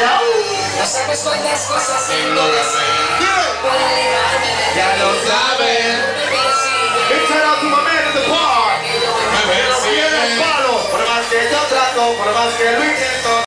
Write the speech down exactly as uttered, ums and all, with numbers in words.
No sabes cuántas cosas siento de sí. Ya lo saben.